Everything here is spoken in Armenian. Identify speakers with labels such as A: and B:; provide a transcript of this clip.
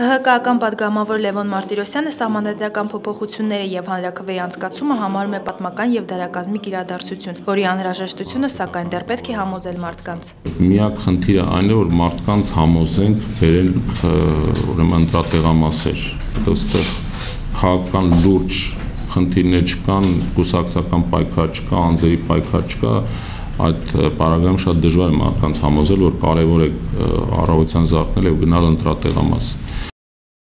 A: ՀՀԿ-ական պատգամավոր Լևոն Մարտիրոսյանը սահմանադրական փոփոխությունները և հանրաքվեի անցկացումը համարում է պատմական և դարակազմիկ իրադարձություն, որի անհրաժեշտությունը սակայն դեռ պետք է համոզել մարդկանց։
B: Միակ խնդիրը այն է, որ մարդկանց համոզենք բերել ընտրատեղամասեր, այստեղ քաղաքական լուրջ խնդիրներ չկան, կուսակցական պայքար չկա, անձերի պայքար չկա, այդ պարագայում շատ դժվար է մարդկանց համոզել, որ կարևոր է առավոտյան զարթնել և գնալ ընտրատեղամաս։